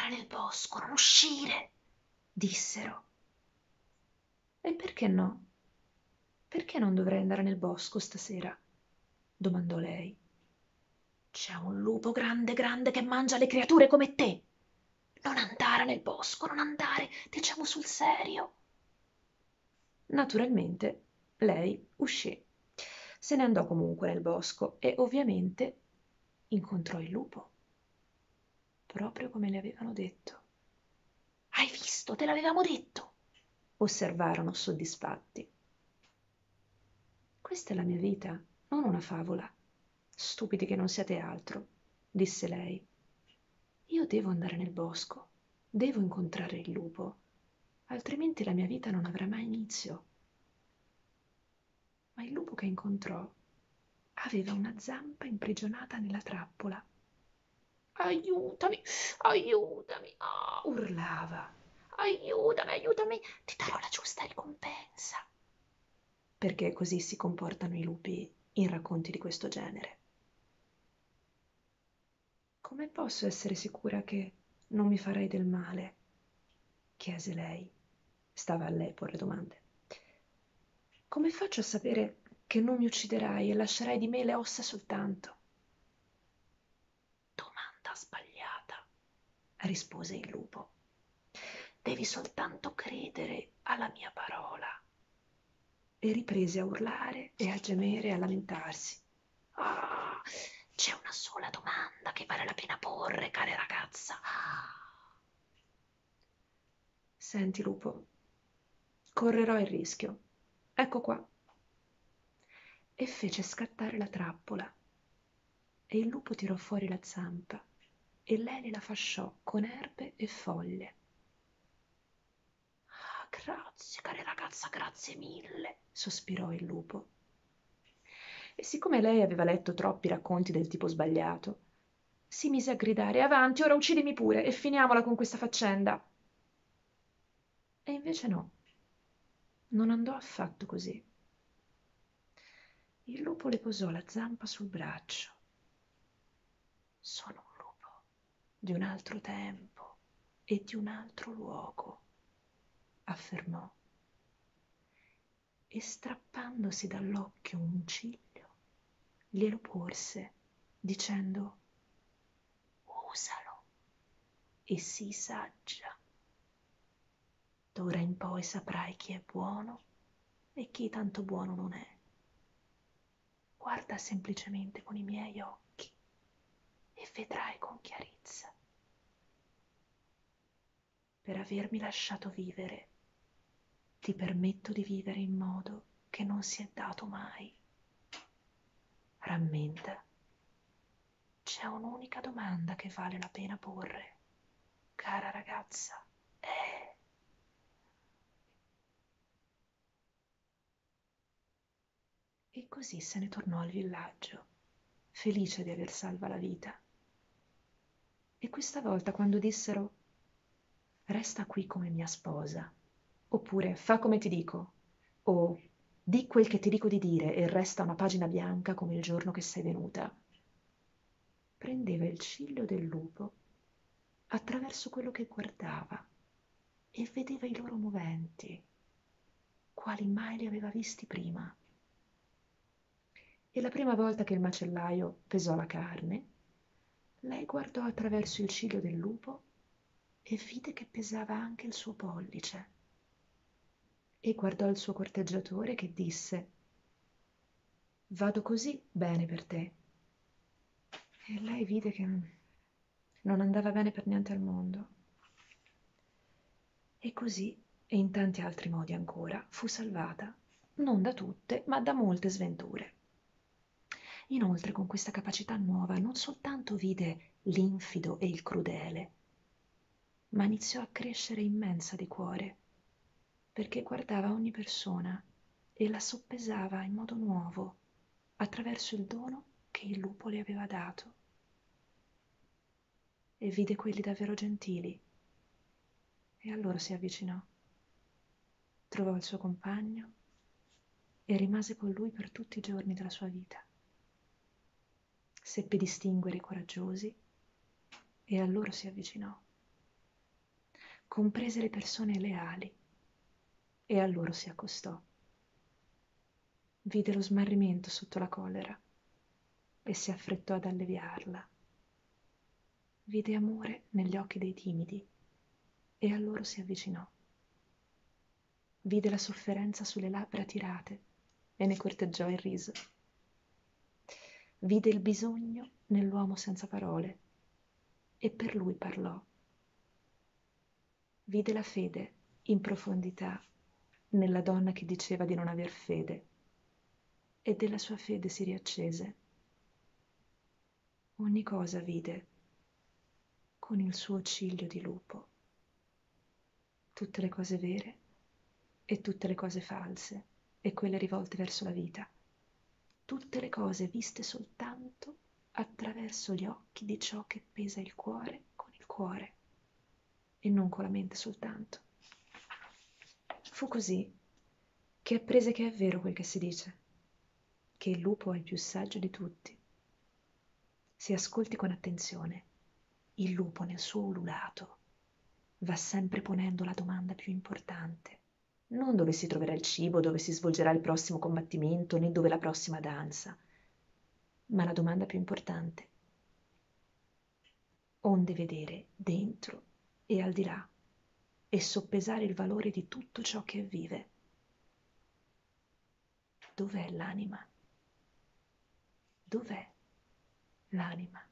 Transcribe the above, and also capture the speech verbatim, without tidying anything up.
andare nel bosco, non uscire, dissero. E perché no? Perché non dovrei andare nel bosco stasera? Domandò lei. C'è un lupo grande grande che mangia le creature come te. Non andare nel bosco, non andare, diciamo sul serio. Naturalmente lei uscì. Se ne andò comunque nel bosco e ovviamente incontrò il lupo, proprio come le avevano detto. Hai visto, te l'avevamo detto, osservarono soddisfatti. Questa è la mia vita, non una favola. Stupidi che non siate altro, disse lei. Io devo andare nel bosco, devo incontrare il lupo, altrimenti la mia vita non avrà mai inizio. Ma il lupo che incontrò aveva una zampa imprigionata nella trappola. Aiutami, aiutami, ah, urlava. Aiutami, aiutami, ti darò la giusta ricompensa. Perché così si comportano i lupi in racconti di questo genere. Come posso essere sicura che non mi farai del male? Chiese lei. Stava a lei porre domande. Come faccio a sapere che non mi ucciderai e lascerai di me le ossa soltanto? Domanda sbagliata, rispose il lupo. Devi soltanto credere alla mia parola. E riprese a urlare e a gemere e a lamentarsi. Ah, c'è una sola domanda che vale la pena porre, cara ragazza. Ah. Senti, lupo, correrò il rischio. Ecco qua. E fece scattare la trappola. E il lupo tirò fuori la zampa e lei la fasciò con erbe e foglie. Ah, grazie, cara ragazza, grazie mille, sospirò il lupo. E siccome lei aveva letto troppi racconti del tipo sbagliato, si mise a gridare: Avanti, ora uccidimi pure e finiamola con questa faccenda. E invece no, non andò affatto così. Il lupo le posò la zampa sul braccio. Sono un lupo di un altro tempo e di un altro luogo, affermò, e strappandosi dall'occhio un ciglio, glielo porse, dicendo: Usalo e sii saggia. D'ora in poi saprai chi è buono e chi tanto buono non è. Guarda semplicemente con i miei occhi e vedrai con chiarezza. Per avermi lasciato vivere, ti permetto di vivere in modo che non si è dato mai. Rammenta, c'è un'unica domanda che vale la pena porre, cara ragazza. È... E così se ne tornò al villaggio, felice di aver salva la vita. E questa volta quando dissero: Resta qui come mia sposa, oppure fa come ti dico, o di quel che ti dico di dire e resta una pagina bianca come il giorno che sei venuta, prendeva il ciglio del lupo attraverso quello che guardava e vedeva i loro moventi, quali mai li aveva visti prima. E la prima volta che il macellaio pesò la carne, lei guardò attraverso il ciglio del lupo e vide che pesava anche il suo pollice. E guardò il suo corteggiatore che disse: Vado così bene per te. E lei vide che non andava bene per niente al mondo. E così, e in tanti altri modi ancora, fu salvata, non da tutte, ma da molte sventure. Inoltre, con questa capacità nuova, non soltanto vide l'infido e il crudele, ma iniziò a crescere immensa di cuore, perché guardava ogni persona e la soppesava in modo nuovo, attraverso il dono che il lupo le aveva dato. E vide quelli davvero gentili, e allora si avvicinò, trovò il suo compagno e rimase con lui per tutti i giorni della sua vita. Seppe distinguere i coraggiosi e a loro si avvicinò. comprese le persone leali, e a loro si accostò. Vide lo smarrimento sotto la collera e si affrettò ad alleviarla. Vide amore negli occhi dei timidi e a loro si avvicinò. Vide la sofferenza sulle labbra tirate e ne corteggiò il riso. Vide il bisogno nell'uomo senza parole e per lui parlò. Vide la fede in profondità nella donna che diceva di non aver fede e della sua fede si riaccese. Ogni cosa vide con il suo ciglio di lupo, tutte le cose vere e tutte le cose false e quelle rivolte verso la vita, tutte le cose viste soltanto attraverso gli occhi di ciò che pesa il cuore con il cuore e non con la mente soltanto. Fu così che apprese che è vero quel che si dice, che il lupo è il più saggio di tutti. Si ascolti con attenzione. Il lupo nel suo ululato va sempre ponendo la domanda più importante, non dove si troverà il cibo, dove si svolgerà il prossimo combattimento, né dove la prossima danza, ma la domanda più importante: onde vedere dentro e al di là e soppesare il valore di tutto ciò che vive. Dov'è l'anima? Dov'è l'anima?